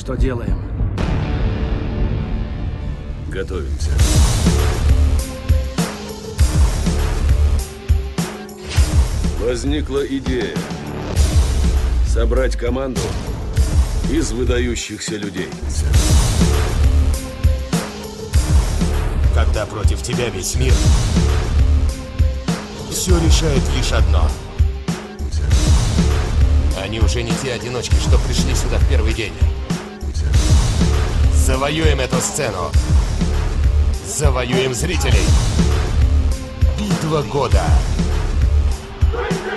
что делаем. Готовимся. Возникла идея собрать команду из выдающихся людей. Когда против тебя весь мир, все решает лишь одно. Они уже не те одиночки, что пришли сюда в первый день. Завоюем эту сцену. Завоюем зрителей. Битва года.